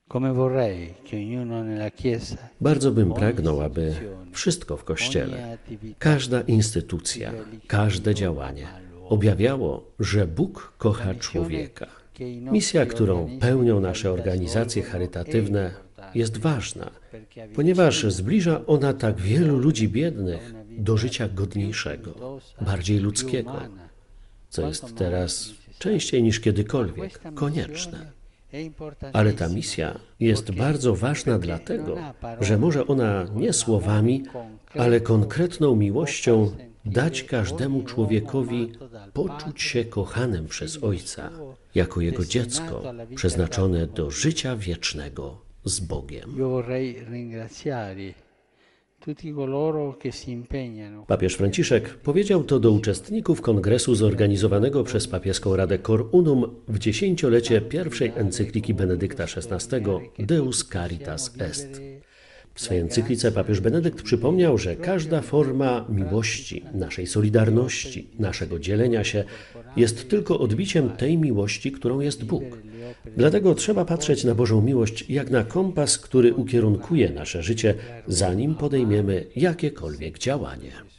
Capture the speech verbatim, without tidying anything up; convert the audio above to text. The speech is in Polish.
Bardzo bym pragnął, aby wszystko w Kościele, każda instytucja, każde działanie objawiało, że Bóg kocha człowieka. Misja, którą pełnią nasze organizacje charytatywne, jest ważna, ponieważ zbliża ona tak wielu ludzi biednych do życia godniejszego, bardziej ludzkiego, co jest teraz częściej niż kiedykolwiek konieczne. Ale ta misja jest bardzo ważna dlatego, że może ona nie słowami, ale konkretną miłością dać każdemu człowiekowi poczuć się kochanym przez Ojca, jako Jego dziecko przeznaczone do życia wiecznego z Bogiem. Papież Franciszek powiedział to do uczestników kongresu zorganizowanego przez papieską Radę Cor Unum w dziesięciolecie pierwszej encykliki Benedykta szesnastego Deus Caritas Est. W swej encyklice papież Benedykt przypomniał, że każda forma miłości, naszej solidarności, naszego dzielenia się jest tylko odbiciem tej miłości, którą jest Bóg. Dlatego trzeba patrzeć na Bożą miłość jak na kompas, który ukierunkuje nasze życie, zanim podejmiemy jakiekolwiek działanie.